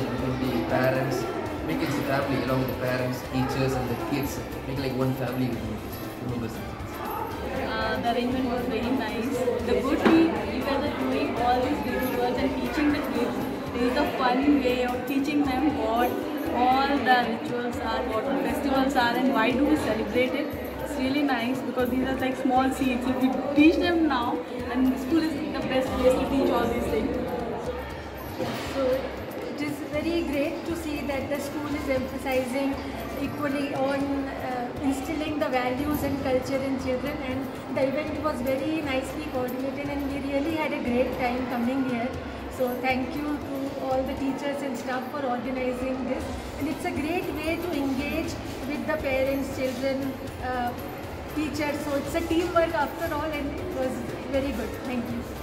between the parents, make it a family along with the parents, teachers and the kids, make like one family with remember something. The arrangement was very nice. The good thing, you guys are doing all these rituals and teaching the kids. This is a fun way of teaching them what all the rituals are, what the festivals are, and why do we celebrate it. It's really nice because these are like small seeds. If we teach them now, and school is the best place to teach all these things. So it is very great to see that the school is emphasizing equally on instilling the values and culture in children, and the event was very nicely coordinated and we really had a great time coming here. So thank you to all the teachers and staff for organizing this, and it's a great way to engage with the parents, children, teachers. So it's a teamwork after all, and it was very good. Thank you.